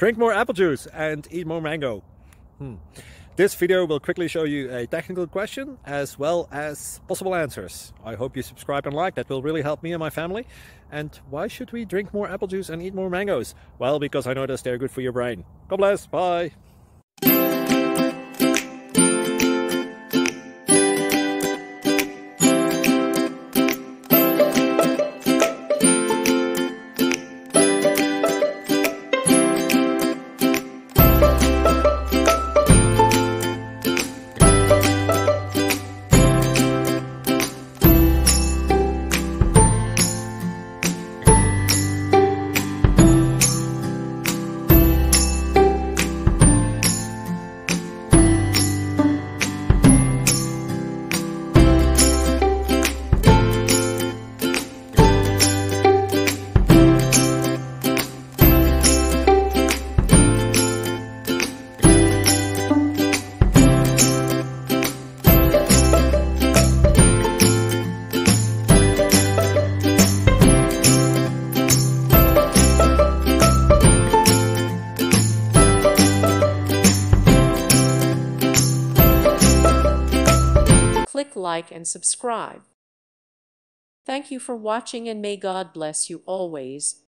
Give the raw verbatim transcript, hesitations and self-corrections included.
Drink more apple juice and eat more mango. Hmm. This video will quickly show you a technical question as well as possible answers. I hope you subscribe and like, that will really help me and my family. And why should we drink more apple juice and eat more mangoes? Well, because I noticed they're good for your brain. God bless, bye! Click like and subscribe. Thank you for watching and may God bless you always.